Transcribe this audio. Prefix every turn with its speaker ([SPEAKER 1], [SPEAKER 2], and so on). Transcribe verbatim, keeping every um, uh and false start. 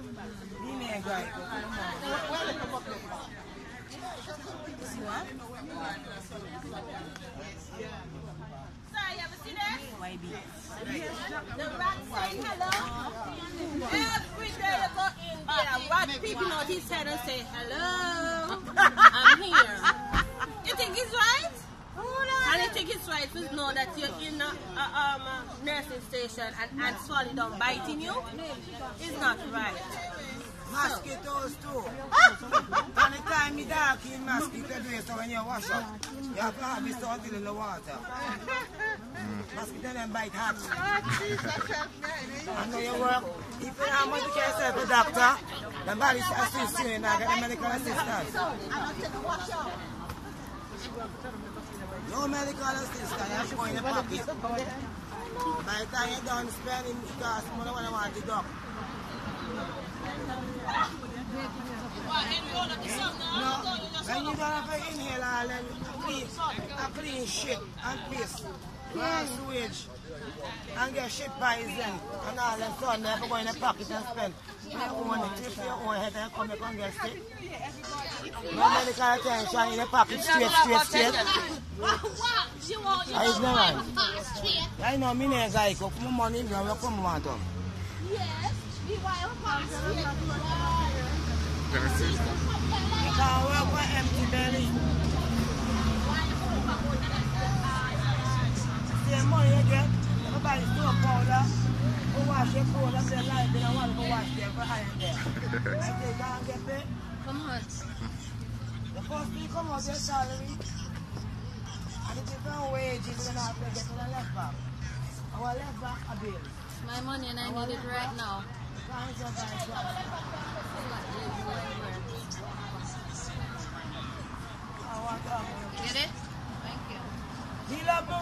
[SPEAKER 1] Give me a guy. See what?
[SPEAKER 2] Sir, you ever see that?
[SPEAKER 1] Y B.
[SPEAKER 2] The rat saying hello. Every day you go in there, rat peeping out his head and say, hello, I'm here. You think it's right? And you think it's right to know that you're in a, a, um, a nursing station and ants falling down biting you? It's not right.
[SPEAKER 1] Mosquitoes too. Anytime you dark in mosquito do so when you wash up, you have to have it salted in the water. Mosquito then bite hard. I know you work. If you have money to get yourself a doctor, the body assists you and I get a medical assistance. No medical assistance, you have to go in the pocket. By the time you're done spending, it costs more than what I want to do. No, when you don't have to inhale all them clean, a clean shit and piss, and sewage, and get shit poison, and all them stuff, they have to go in the pocket and spend. You own it, if you own it, and come back and get sick. No medical attention in the pocket, straight, straight, straight. I is no man. I know me name guy, come my money, you come want to.
[SPEAKER 2] Yes, we want to pass.
[SPEAKER 1] You can't work with empty belly. Same money you get, everybody's doing powder. Go wash your clothes and say life, they don't want to go wash them for iron there. I say, you can't get paid.
[SPEAKER 2] Come on.
[SPEAKER 1] The first thing come out your salary, and it's different wages, you're going to have to get to the left back. Our left back a bill.
[SPEAKER 2] My money and I need it right now.
[SPEAKER 1] You can't survive that.